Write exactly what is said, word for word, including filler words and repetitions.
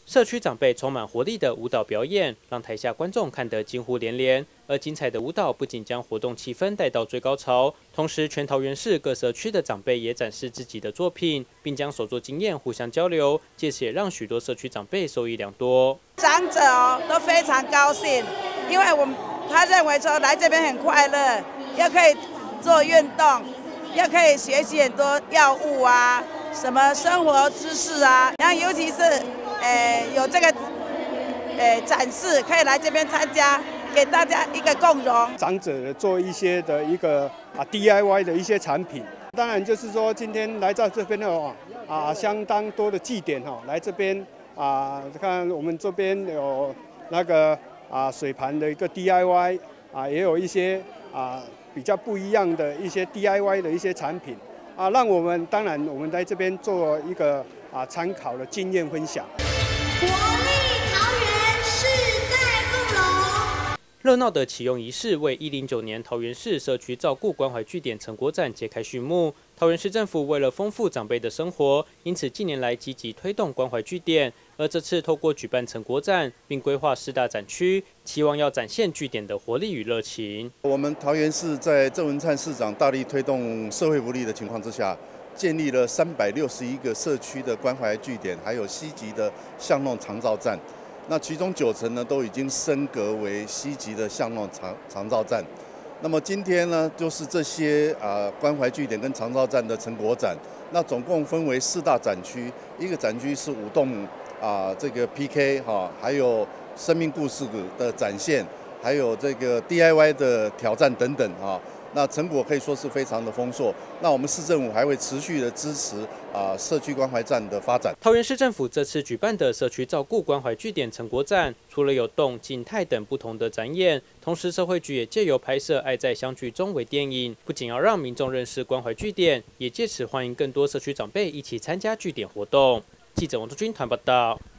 社区长辈充满活力的舞蹈表演，让台下观众看得惊呼连连。而精彩的舞蹈不仅将活动气氛带到最高潮，同时全桃园市各社区的长辈也展示自己的作品，并将手作经验互相交流，借此也让许多社区长辈受益良多。 长者哦都非常高兴，因为我们他认为说来这边很快乐，又可以做运动，又可以学习很多药物啊，什么生活知识啊，然后尤其是呃有这个呃展示，可以来这边参加，给大家一个共融。 长者做一些的一个啊 D I Y 的一些产品，当然就是说今天来到这边的话啊，相当多的祭典哈，来这边啊，看我们这边有那个啊水盘的一个 D I Y 啊，也有一些啊比较不一样的一些 D I Y 的一些产品啊，让我们当然我们在这边做一个啊参考的经验分享。 活力桃园世代共荣。 热闹的启用仪式为一零九年桃园市社区照顾关怀据点成果展揭开序幕。桃园市政府为了丰富长辈的生活，因此近年来积极推动关怀据点。而这次透过举办成果展，并规划四大展区，期望要展现据点的活力与热情。 我们桃园市在郑文灿市长大力推动社会福利的情况之下，建立了三百六十一个社区的关怀据点，还有西级的巷弄长照站。那其中九成呢都已经升格为西级的巷弄长长照站。那么今天呢，就是这些啊关怀据点跟长照站的成果展。那总共分为四大展区，一个展区是舞动啊这个 P K 哈，还有生命故事的展现，还有这个 D I Y 的挑战等等啊。那成果可以说是非常的丰硕。那我们市政府还会持续的支持啊社区关怀站的发展。 桃园市政府这次举办的社区照顾关怀据点成果展，除了有动、静态等不同的展演，同时社会局也借由拍摄《爱在相聚中》为电影，不仅要让民众认识关怀据点，也借此欢迎更多社区长辈一起参加据点活动。记者王卓君团报道。